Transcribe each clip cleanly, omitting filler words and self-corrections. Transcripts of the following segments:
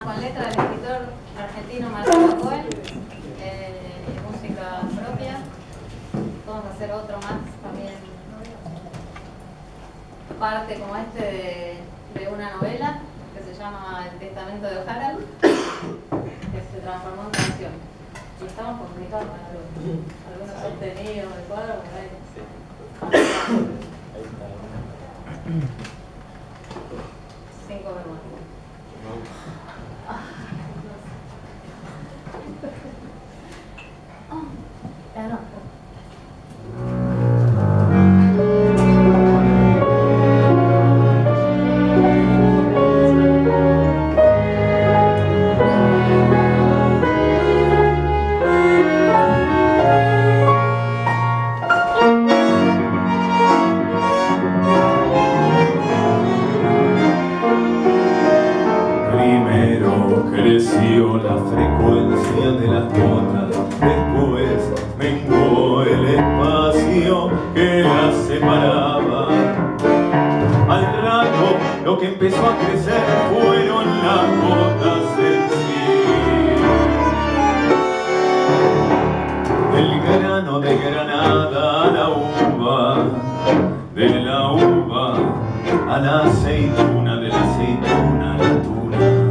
con letra del escritor argentino Marcelo Cohen, música propia. Vamos a hacer otro más también, parte como de una novela que se llama El Testamento de Harald, que se transformó en canción. Y estamos comunicando algunos obtenidos del cuadro por ahí. Cinco vergüenzas. Creció la frecuencia de las notas, después menguó el espacio que las separaba. Al rato lo que empezó a crecer fueron las gotas en sí. Del grano de granada a la uva, de la uva a la aceituna, de la aceituna a la tuna.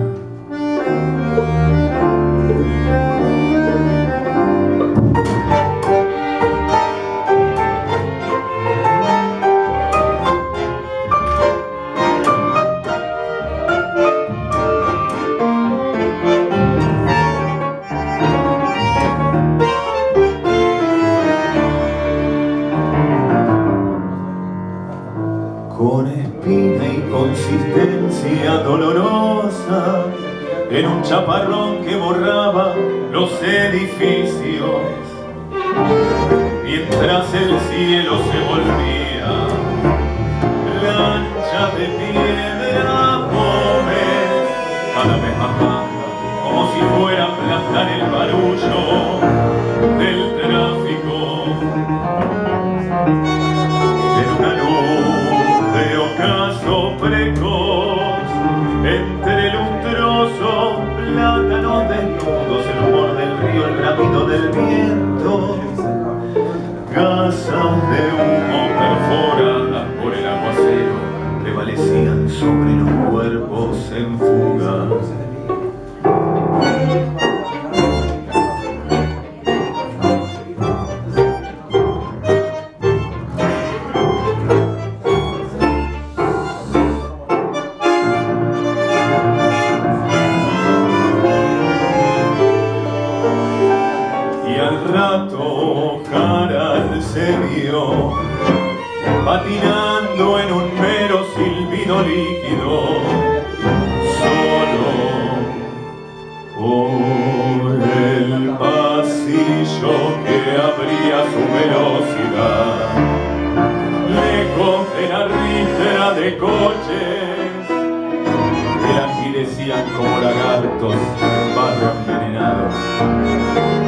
Con espina y consistencia dolorosa, en un chaparrón que borraba los edificios, mientras el cielo se volvía lancha de piedra joven, cada vez más baja, como si fuera a aplastar el barullo del tráfico. En una luz de ocaso precoz, entre lustroso plátanos desnudos, el humor del río, el bramido del viento, gasas de humo perforadas por el aguacero prevalecían sobre los cuerpos en fuga. Al rato Harald se vio patinando en un mero silbido líquido, solo por el pasillo que abría su velocidad, lejos de la ristra de coches que languidecían como lagartos en barro envenenado.